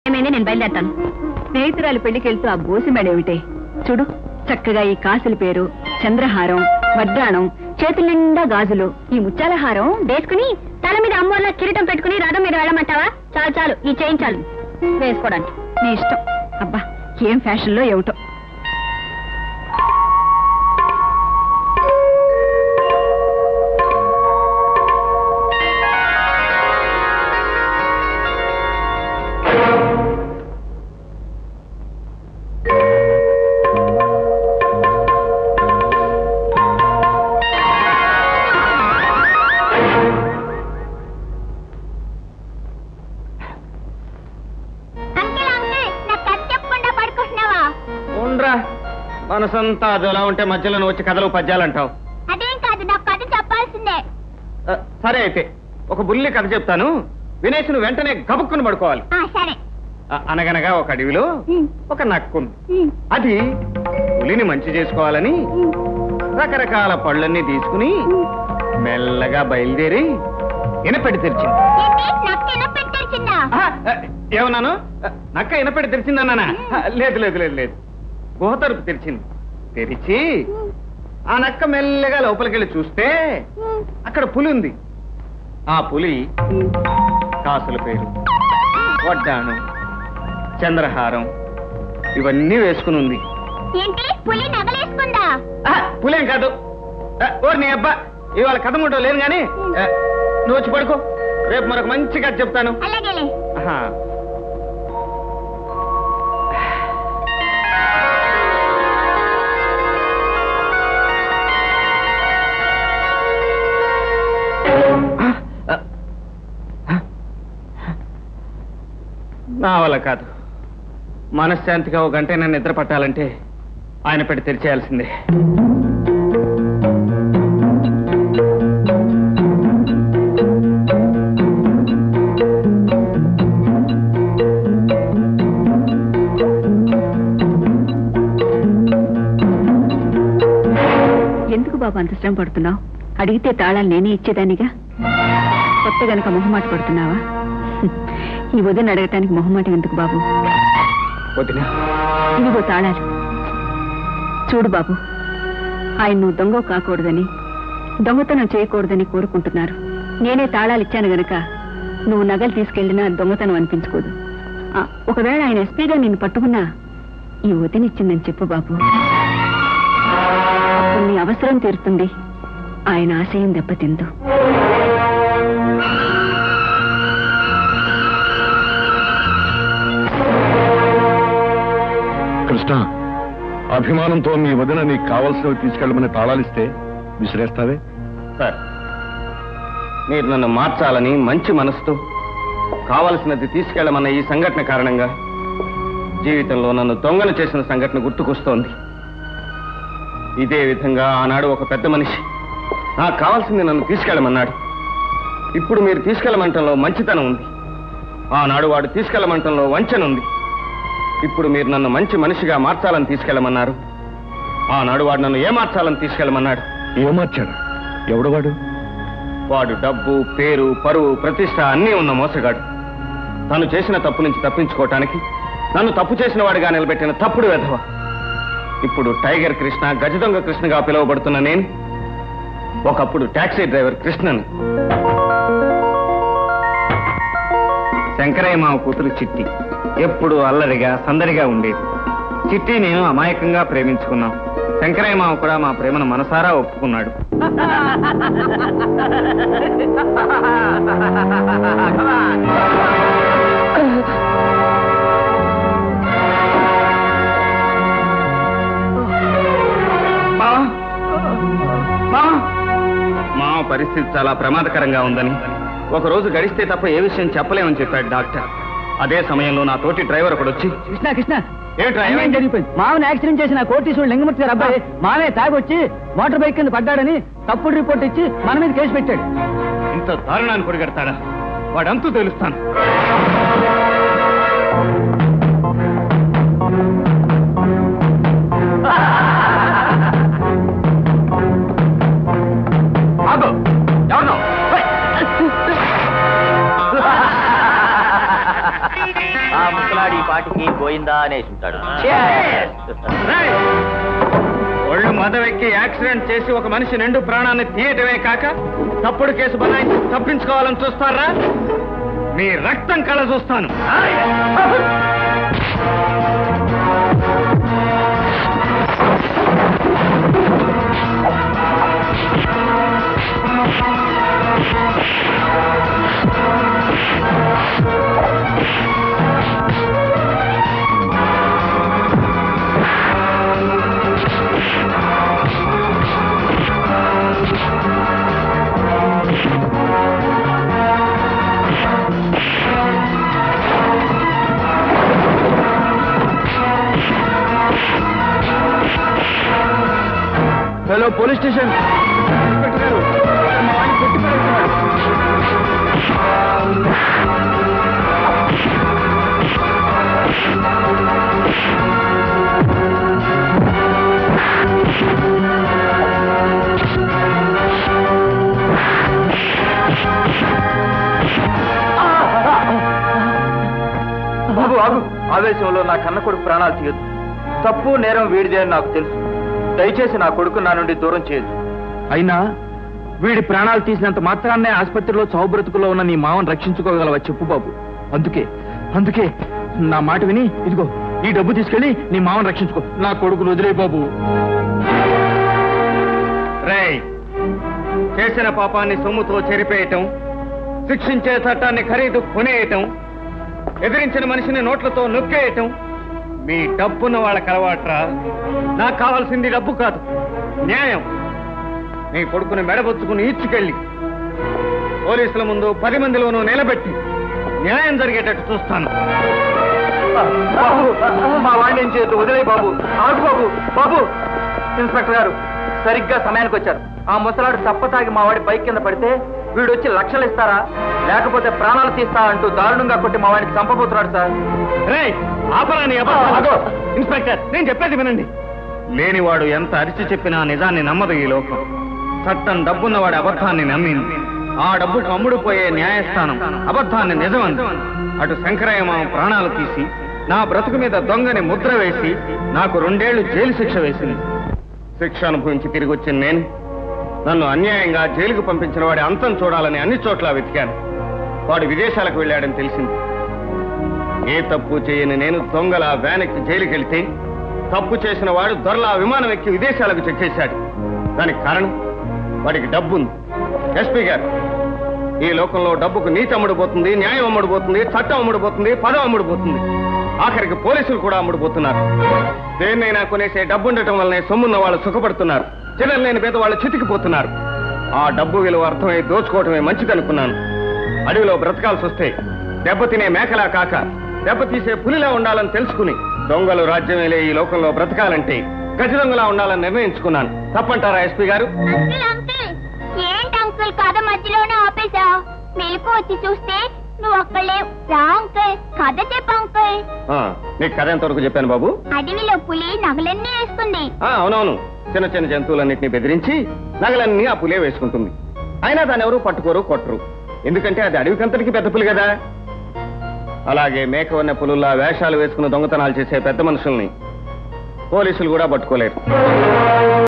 ఏమైంది, నేను బయలుదేరతాను. స్నేహితురాలు పెళ్లికి వెళ్తూ ఆ బోసి మేడేమిటే చూడు, చక్కగా ఈ కాసుల పేరు, చంద్రహారం, వడ్డాణం, చేతుల నిండా గాజులు, ఈ ముత్యాల హారం వేసుకుని తల మీద అమ్మోళ్ళ కిరీటం పెట్టుకుని రథం మీద వెళ్ళమంటావా? చాలు చాలు, ఈ చేయించాలి వేసుకోవడానికి. నీ ఇష్టం. అబ్బా, ఏం ఫ్యాషన్లో ఏమిటో. మనసంతా అదోలా ఉంటే మధ్యలో వచ్చి కథలు పద్యాలంటావు. అదేం కాదు, నాకు కథ చెప్పాల్సిందే. సరే అయితే ఒక బుల్లి కథ చెప్తాను, వినేసి నువ్వు వెంటనే గబుక్కుని పడుకోవాలి. సరే. అనగనగా ఒక అడవిలో ఒక నక్కుంది. అది పులిని మంచి చేసుకోవాలని రకరకాల పళ్ళన్నీ తీసుకుని మెల్లగా బయలుదేరి ఇనపెట్టి తెరిచింది. ఏమన్నాను? నక్క ఇనపెట్టి తెరిచిందన్నానా? లేదు లేదు లేదు లేదు, గుహ తలుపు తెరిచింది. తెరిచి ఆ నక్క మెల్లగా లోపలికెళ్ళి చూస్తే అక్కడ పులి ఉంది. ఆ పులి కాసుల పేరు, వడ్డాణం, చంద్రహారం ఇవన్నీ వేసుకుని ఉంది. పులేం కాదు. ఓ నీ అబ్బా, ఇవాళ కథ ముట్టో లేదు గాని నువ్వు వచ్చి పడుకో, రేపు మరొక మంచి కథ చెప్తాను. నా వల్ల కాదు. మనశ్శాంతిగా ఒక గంట నన్ను నిద్ర పట్టాలంటే ఆయన పెట్టి తెరిచేయాల్సిందే. ఎందుకు బాబు అంత శ్రమ పడుతున్నావు? అడిగితే తాళాలు నేనే ఇచ్చేదానిగా. కొత్త గనక మొహమాట పడుతున్నావా? ఈ వదిన అడగటానికి మొహమాటం ఎందుకు బాబు? ఇదిగో తాళాలు. చూడు బాబు, ఆయన నువ్వు దొంగ కాకూడదని, దొంగతనం చేయకూడదని కోరుకుంటున్నారు. నేనే తాళాలు ఇచ్చాను గనక నువ్వు నగలు తీసుకెళ్లినా దొంగతనం అనిపించుకోదు. ఒకవేళ ఆయన ఎస్పీగా నిన్ను పట్టుకున్నా ఈ వదినిచ్చిందని చెప్పు బాబు. అప్పుడు నీ అవసరం తీరుతుంది, ఆయన ఆశయం దెబ్బతిందు. కృష్ణ, అభిమానంతో మీ వదిన నీకు కావాల్సినవి తీసుకెళ్ళమని తాళాలిస్తే విసిరేస్తావే? సార్, మీరు నన్ను మార్చాలని మంచి మనసుతో కావలసినది తీసుకెళ్లమన్న ఈ సంఘటన కారణంగా జీవితంలో నన్ను దొంగలు చేసిన సంఘటన గుర్తుకొస్తోంది. ఇదే విధంగా ఆనాడు ఒక పెద్ద మనిషి నాకు కావాల్సింది నన్ను తీసుకెళ్లమన్నాడు. ఇప్పుడు మీరు తీసుకెళ్లమంటంలో మంచితనం ఉంది. ఆనాడు వాడు తీసుకెళ్లమంటంలో వంచన ఉంది. ఇప్పుడు మీరు నన్ను మంచి మనిషిగా మార్చాలని తీసుకెళ్లమన్నారు. ఆనాడు వాడు నన్ను ఏమార్చాలని తీసుకెళ్లమన్నాడు. ఏమార్చాడు? ఎవడు వాడు? వాడు డబ్బు, పేరు, పరువు, ప్రతిష్ట అన్నీ ఉన్న మోసగాడు. తను చేసిన తప్పు నుంచి తప్పించుకోవటానికి నన్ను తప్పు చేసిన వాడిగా నిలబెట్టిన తప్పుడు వెధవ. ఇప్పుడు టైగర్ కృష్ణ, గజదొంగ కృష్ణగా పిలువబడుతున్న నేను ఒకప్పుడు టాక్సీ డ్రైవర్ కృష్ణను. శంకరయ్య మామ కూతురు చిట్టి ఎప్పుడు అల్లరిగా సందడిగా ఉండేది. చిట్టి నేను అమాయకంగా ప్రేమించుకున్నాం. శంకరయ్య మామ కూడా మా ప్రేమను మనసారా ఒప్పుకున్నాడు. మామ పరిస్థితి చాలా ప్రమాదకరంగా ఉందని, ఒకరోజు గడిస్తే తప్ప ఏ విషయం చెప్పలేమని చెప్పాడు డాక్టర్. అదే సమయంలో నా తోటి డ్రైవర్ ఒకడు వచ్చి, కృష్ణ జరిగిపోయింది. మామని యాక్సిడెంట్ చేసిన కోటీశ్వరుడు లింగమూర్తి గారు అబ్బాయి మామే తాగొచ్చి మోటార్ బైక్ కింద పడ్డాడని తప్పుడు రిపోర్ట్ ఇచ్చి మన మీద కేసు పెట్టాడు. ఇంత దారుణాన్ని పొడిగడతాడా? వాడంతూ తెలుస్తాను. ఆ ముసల దొంగనాడు ఈ పాటికి పోయిందా అనేసి ఉంటాడు. ఒళ్ళు మదవెక్కి యాక్సిడెంట్ చేసి ఒక మనిషి నిండు ప్రాణాన్ని తీయటమే కాక తప్పుడు కేసు బనాయించి తప్పించుకోవాలని చూస్తారా? మీ రక్తం కళ చూస్తాను. Hello, police station. బాబు ఆగు. ఆవేశంలో నా కన్న కొడుకు ప్రాణాలు తీయద్దు. తప్పు నేరం వీడిదే అని నాకు తెలుసు. దయచేసి నా కొడుకు నా నుండి దూరం చేయదు. అయినా వీడి ప్రాణాలు తీసినంత మాత్రాన్నే ఆసుపత్రిలో చావు బ్రతుకులో ఉన్న నీ మావను రక్షించుకోగలవా చెప్పు బాబు. అందుకే నా మాట విని ఇదిగో ఈ డబ్బు తీసుకెళ్లి నీ మావను రక్షించుకో. నా కొడుకును వదిలే బాబు. రేయ్, చేసిన పాపాన్ని సొమ్ముతో చెరిపేయటం, శిక్షించే చట్టాన్ని ఖరీదు కొనేయటం, ఎదిరించిన మనిషిని నోట్లతో నొక్కేయటం మీ డబ్బున్న వాళ్ళకి అలవాట్రా. నాకు కావాల్సింది డబ్బు కాదు, న్యాయం. నీ కొడుకుని మెడబొచ్చుకుని ఈడ్చుకెళ్ళి పోలీసుల ముందు 10 మందిలోనూ నిలబెట్టి న్యాయం జరిగేటట్టు చూస్తాను. మా వాడిని ఏం చేయొద్దు, వదిలే బాబు. ఆగు బాబు. బాబు, ఇన్స్పెక్టర్ గారు సరిగ్గా సమయానికి వచ్చారు. ఆ ముసలాడు తప్పతాగి మా వాడి బైక్ కింద పడితే వీడు వచ్చి లక్షలు ఇస్తారా లేకపోతే ప్రాణాలు తీస్తా అంటూ దారుణంగా కొట్టి మా వాడికి చంపబోతున్నాడు సార్. రేయ్, ఆపరాని ఇన్స్పెక్టర్, నేను చెప్పేది వినండి. లేనివాడు ఎంత అరిచి చెప్పినా నిజాన్ని నమ్మదు ఈ లోకం. చట్టం డబ్బున్నవాడి అబద్ధాన్ని నమ్మింది. ఆ డబ్బుకు అమ్ముడుపోయే న్యాయస్థానం అబద్ధాన్ని నిజమంది. అటు శంకరయ్య మామ ప్రాణాలు తీసి నా బ్రతుకు మీద దొంగని ముద్ర వేసి నాకు 2 ఏళ్లు జైలు శిక్ష వేసింది. శిక్ష అనుభవించి తిరిగి వచ్చిన నేను నన్ను అన్యాయంగా జైలుకు పంపించిన వాడి అంతం చూడాలని అన్ని చోట్ల వెతికాను. వాడు విదేశాలకు వెళ్ళాడని తెలిసింది. ఏ తప్పు చేయని నేను దొంగల వ్యానెక్కి జైలుకి వెళ్తే తప్పు చేసిన వాడు దొరలా విమానం ఎక్కి విదేశాలకు చెక్కేశాడు. దానికి కారణం వాడికి డబ్బుంది. ఎస్పీ గారు, ఈ లోకంలో డబ్బుకు నీతి అమ్ముడుపోతుంది, న్యాయం అమ్ముడుపోతుంది, చట్టం అమ్ముడుపోతుంది, పదం అమ్ముడుపోతుంది, ఆఖరికి పోలీసులు కూడా అమ్ముడుపోతున్నారు. దేన్నైనా కొనేసే డబ్బుండటం వల్లనే సొమ్మున్న వాళ్ళు సుఖపడుతున్నారు, చిల్లర లేని పేద వాళ్ళు చితికిపోతున్నారు. ఆ డబ్బు విలువ అర్థమై దోచుకోవటమే మంచిదనుకున్నాను. అడవిలో బ్రతకాల్సి వస్తే దెబ్బతినే మేకలా కాక దెబ్బతీసే పులిలా ఉండాలని తెలుసుకుని దొంగలు రాజ్యమేలే ఈ లోకంలో బ్రతకాలంటే గజ దొంగలా ఉండాలని నిర్ణయించుకున్నాను. తప్పంటారా ఎస్పీ గారు? ఏంటి అంకుల్ కథ మధ్యలోనే ఆపేశా? మెలకు వచ్చి చూస్తే నువ్వు ఒక్కలే రా అంకుల్, కథ చెప్పు అంకుల్. నీకు కథ ఎంతవరకు చెప్పాను బాబు? అడవిలో పులి నగలన్నీ వేస్తుంది. అవునవును, చిన్న చిన్న జంతువులన్నింటినీ బెదిరించి నగలన్నీ ఆ పులే వేసుకుంటుంది. అయినా దాన్ని ఎవరు పట్టుకోరు, కొట్టరు. ఎందుకంటే అది అడవికంతటికి పెద్ద పులి కదా. అలాగే మేక ఉన్న పులుల్లా వేషాలు వేసుకుని దొంగతనాలు చేసే పెద్ద మనుషుల్ని పోలీసులు కూడా పట్టుకోలేరు.